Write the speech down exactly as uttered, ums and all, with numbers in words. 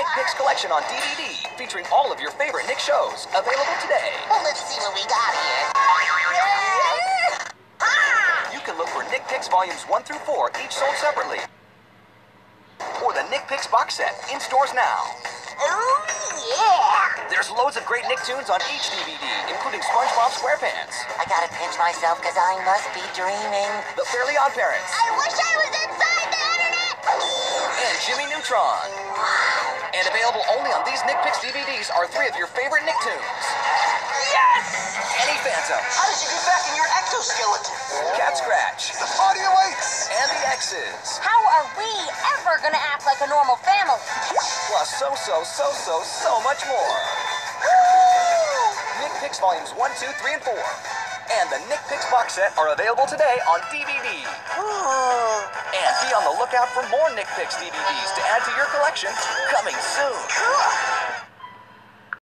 Nick Picks collection on D V D, featuring all of your favorite Nick shows. Available today. Well, let's see what we got here. You can look for Nick Picks volumes one through four, each sold separately. Or the Nick Picks box set, in stores now. Oh, yeah! There's loads of great Nicktoons on each D V D, including SpongeBob SquarePants, I gotta pinch myself because I must be dreaming. The Fairly Odd Parents, I wish I was inside the internet! and Jimmy Neutron. And available only on these Nick Picks D V Ds are three of your favorite Nicktoons. Yes! Kenny Phantom, How did you get back in your exoskeleton? Cat Scratch, The party awaits! and the X's. How are we ever gonna act like a normal family? Plus so, so, so, so, so much more. Nick Picks volumes one, two, three, and four. And the Nick Picks box set are available today on D V D. And be on the lookout for more Nick Picks D V Ds to add to your collection coming soon.